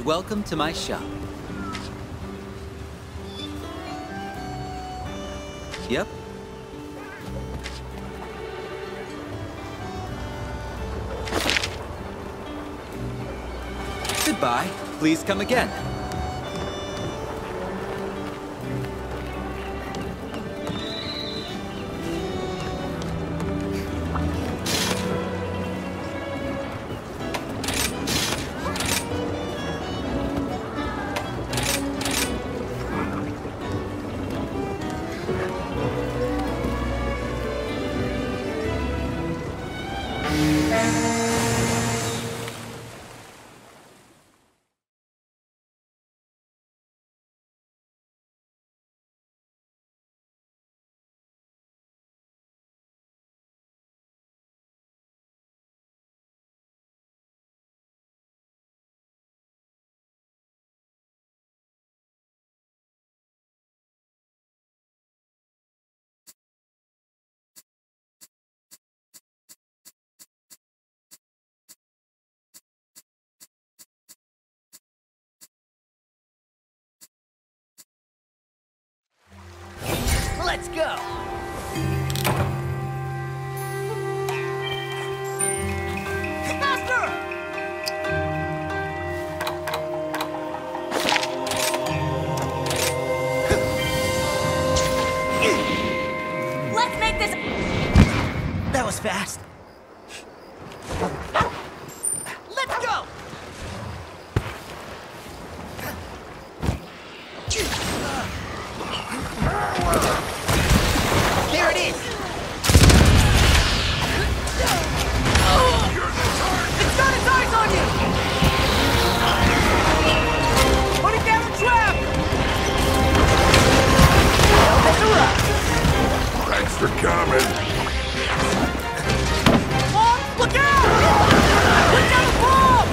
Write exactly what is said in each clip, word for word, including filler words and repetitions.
and welcome to my shop. Yep. Goodbye. Please come again. Let's go! Faster! Let's make this... That was fast. Let's go! There it is! It's got its eyes on you! Putting down the trap! Thanks for coming. Mom, look out! Put down the bomb!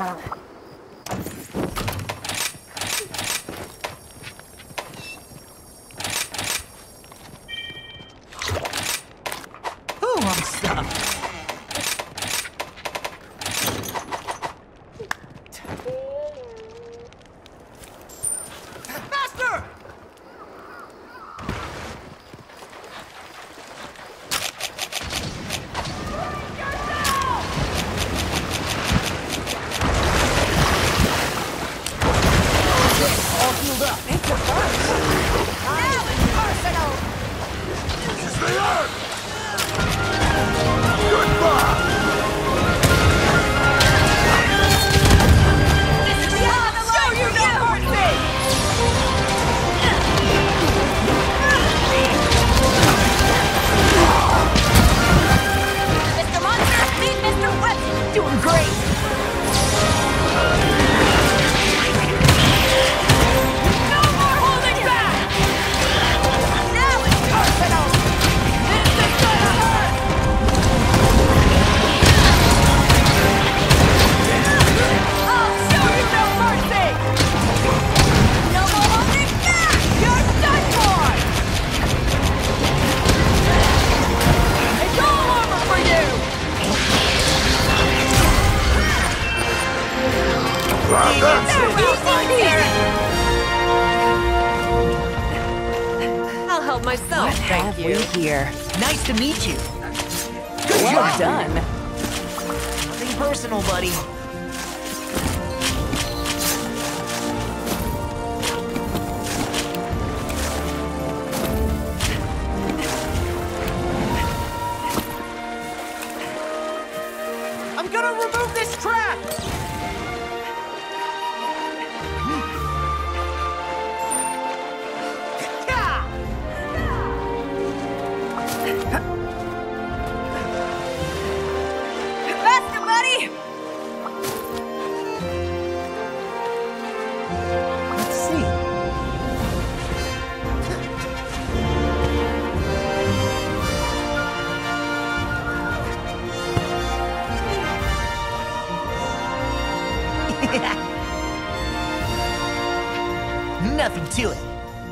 Oh, I'm stuck. Master! All healed up. It's a burst. Now it's personal! Yes, they are! Goodbye! I'll show you no mercy! Mister Monster, meet Mister Webster! Doing great. No more holding back! Now it's personal! This is gonna hurt! I'll show you no mercy! No more holding back! You're done for! It's all over for you! Ah, that's it! I'll help myself, thank you. Here. Nice to meet you. Good job done. Nothing personal, buddy. I'm gonna remove this trap! Faster, buddy! Let's see. Nothing to it.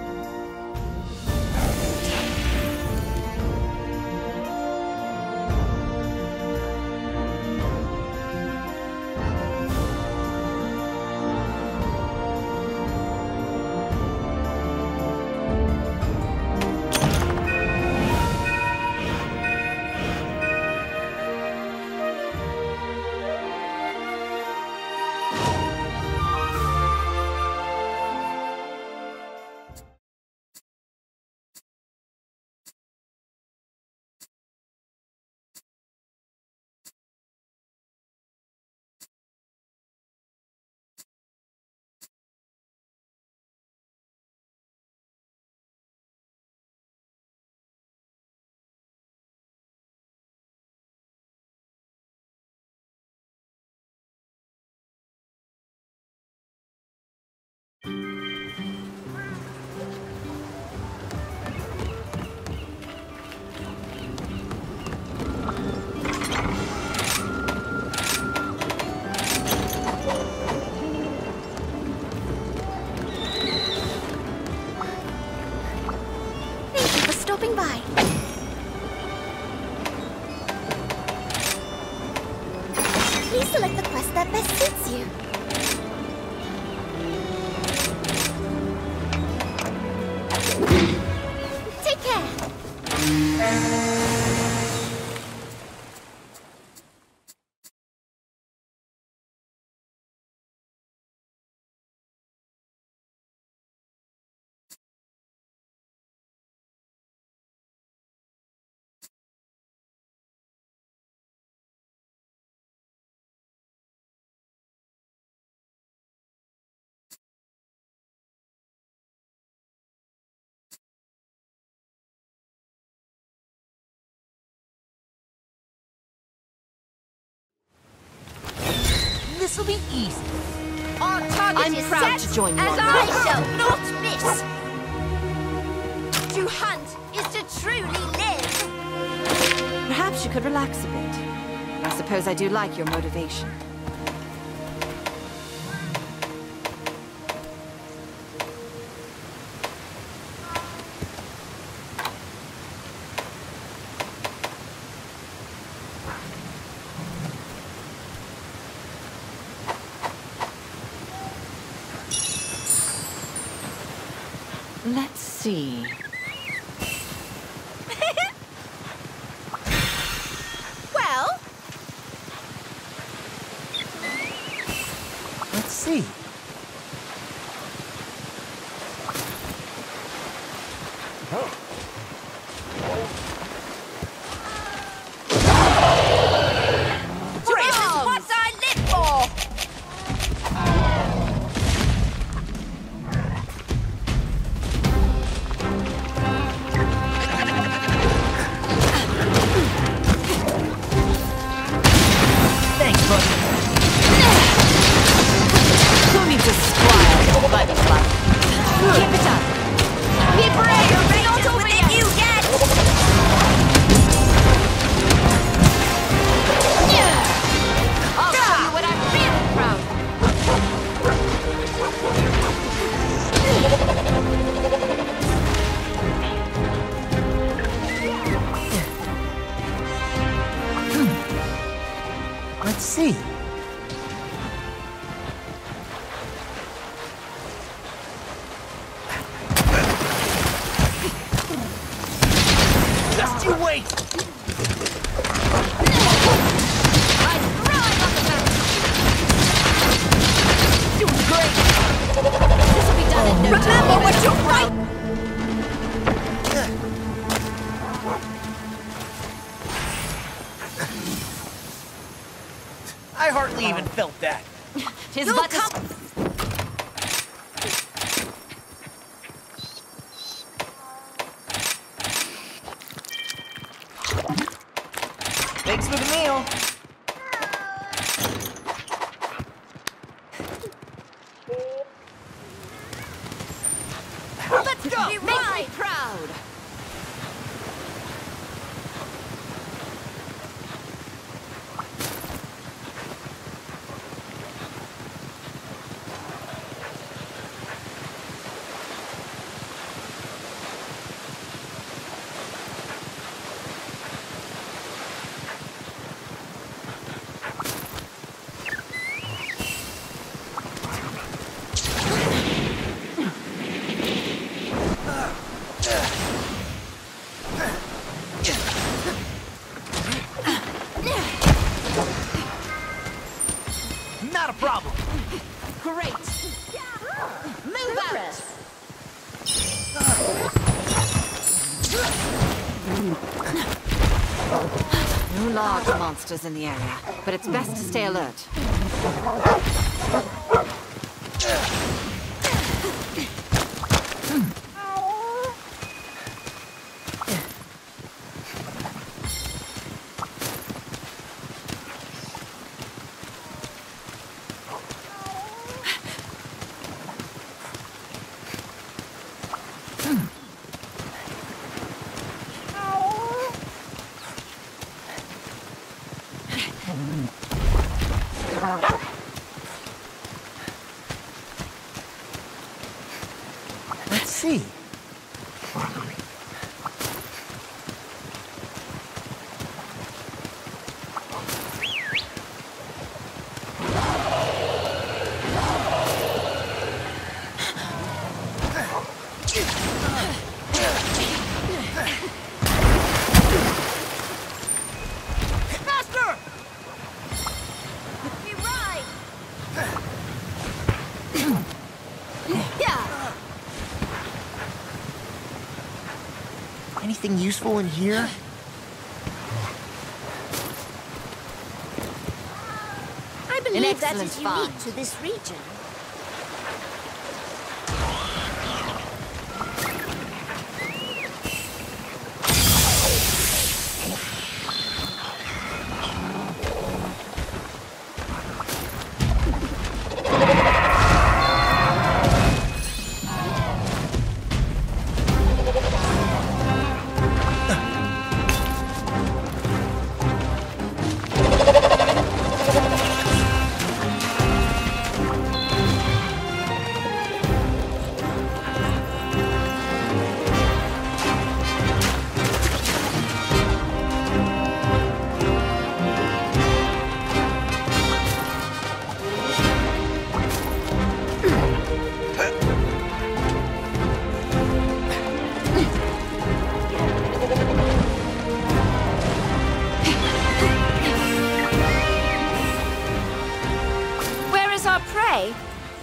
Thank you for stopping by. Please select the quest that best suits you. Take care. This'll be easy. Our target I'm is proud set, to join you as on I this. shall not miss. To hunt is to truly live. Perhaps you could relax a bit. I suppose I do like your motivation. Let's see. Well, Let's see. this is what I live for! Thanks, buddy. Who needs a squire? Buddy fly. Keep it up. Be brave! You're not over than you get! I'll show you what I'm really proud of. Let's see. Just you wait! I'm throwing on the back! Doing great! This will be done in no time. Remember what you're right! I hardly even felt that. His You'll butt is... come- Thanks for the meal. Let's go! Make me proud! Not a problem. Great! Move out! No large monsters in the area, but it's best to stay alert. Let's see. Faster! We ride! Yeah! Anything useful in here? I believe that excellent is unique find. to this region.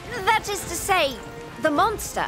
That is to say, the monster.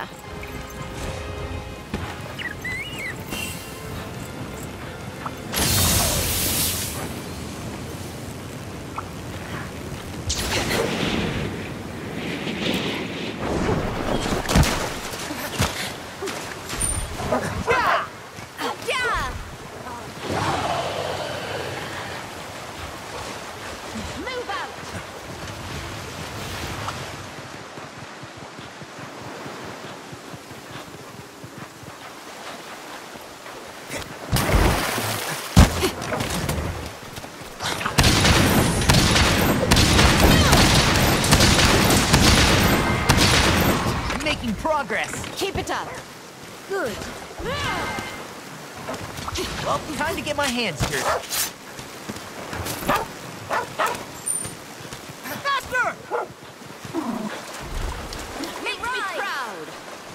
Progress. Keep it up. Good. Well, time to get my hands dirty. Faster! Make me proud.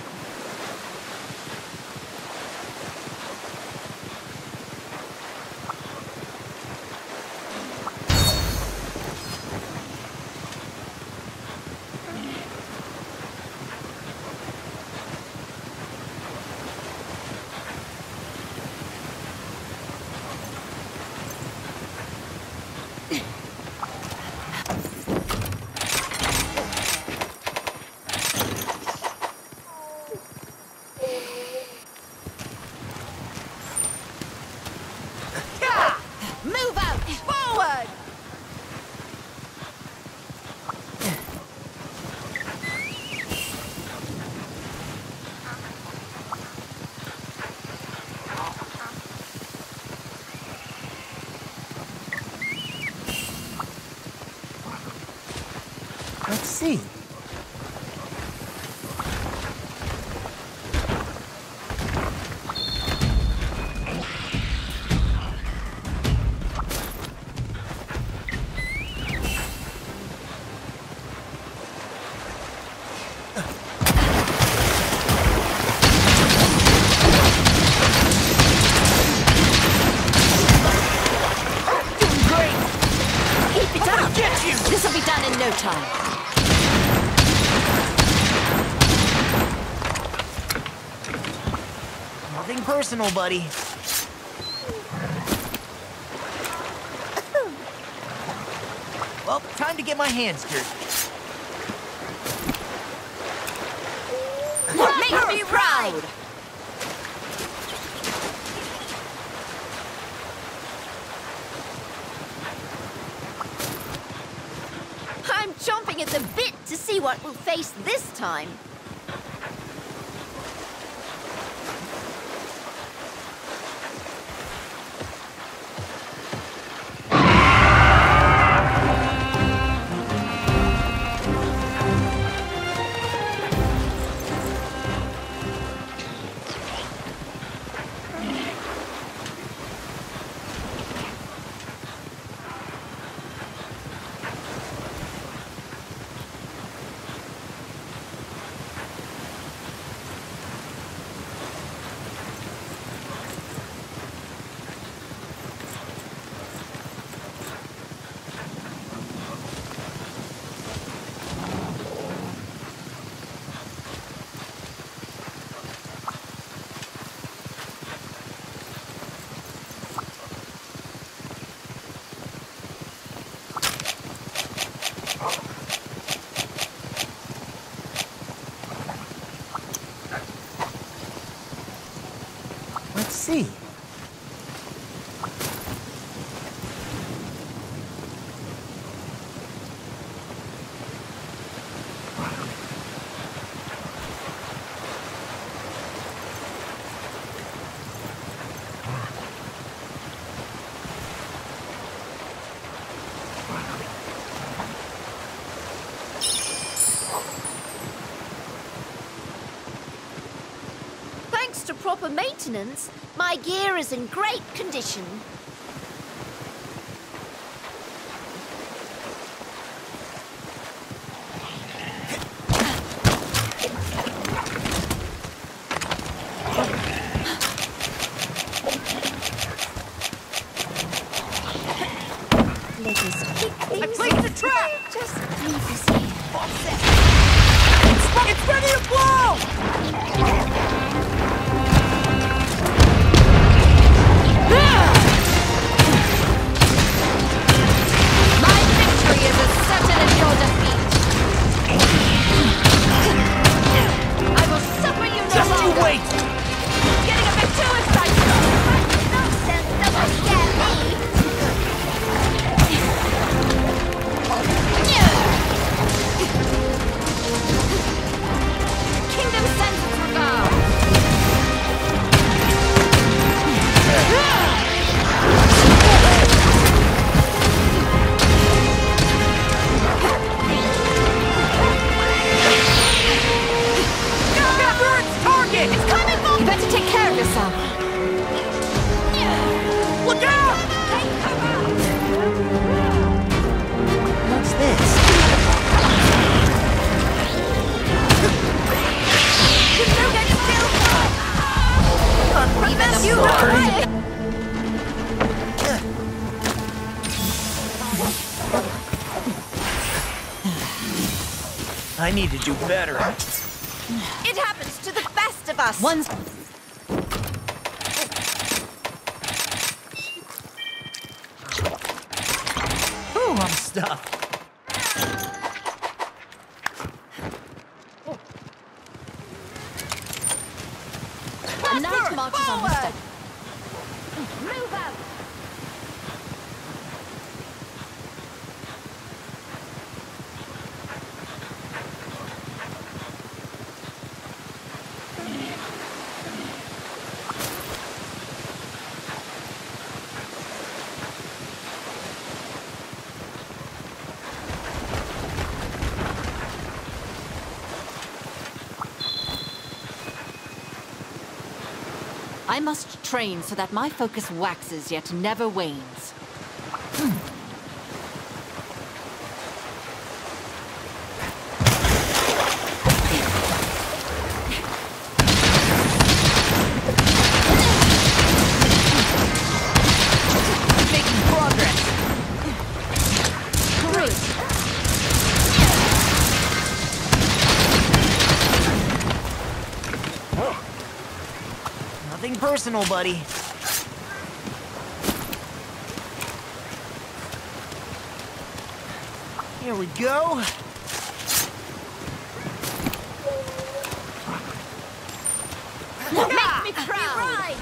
Move out! Forward! Let's see. This'll be done in no time. Nothing personal, buddy. Well, time to get my hands dirty. Make me proud! I'm chomping at the bit to see what we'll face this time. Let's see. Thanks to proper maintenance, my gear is in great condition. Let us keep things. I placed a trap! Just leave this here. All set. It's ready to blow! My victory is as certain as your defeat. I will suffer you no Just you longer. wait! Getting a bit too excited. Nonsense doesn't scare me. Kingdom sends its regard. Gather its target! It's coming for you. Better take care of yourself. Look out! What's this? Even the sword. I need to do better. It happens to the best of us. One's Ooh, I'm stuffed. A knight marches on the step. Move out. I must train so that my focus waxes yet never wanes. Making progress. Great. Nothing personal, buddy. Here we go. Make me proud.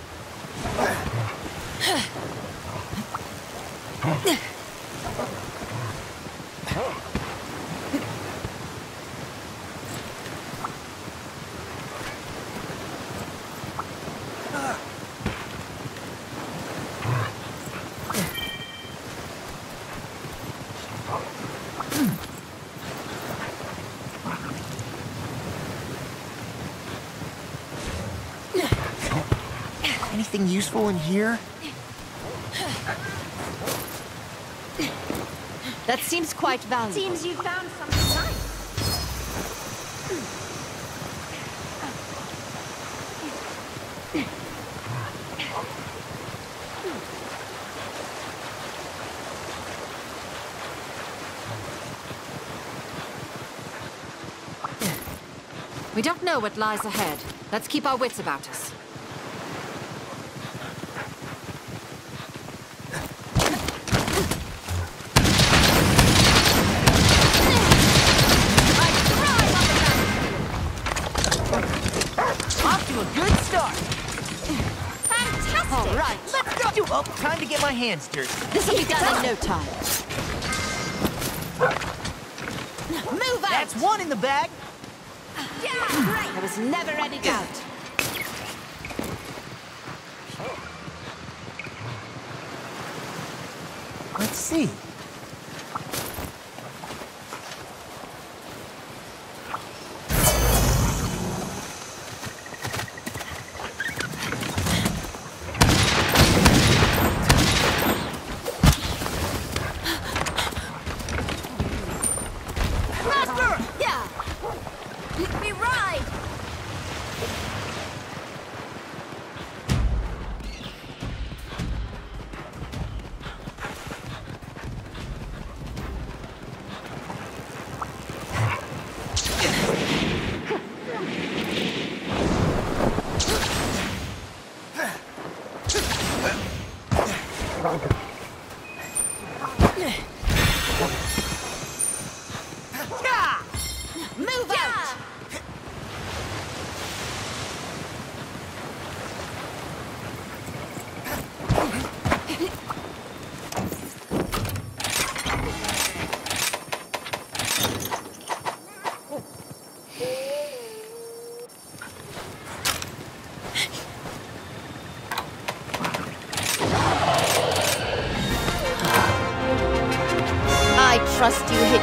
Anything useful in here? That seems quite valuable. Seems you found something nice. We don't know what lies ahead. Let's keep our wits about us. Off to a good start. Fantastic. All right. Let's go. Well, time to get my hands dirty. This'll be done in no time. Move out. That's one in the bag. Yeah. There was never any doubt. Let's see. Yeah. Let me ride.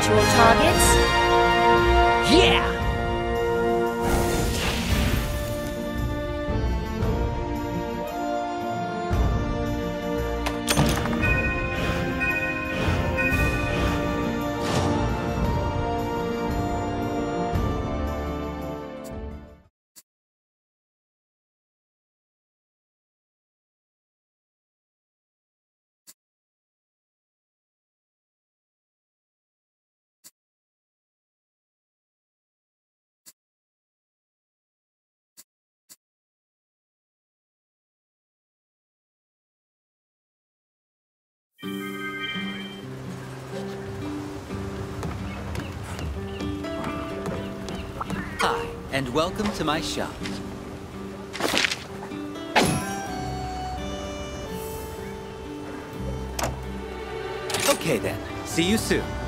actual targets? Yeah! Hi, and welcome to my shop. Okay then, see you soon.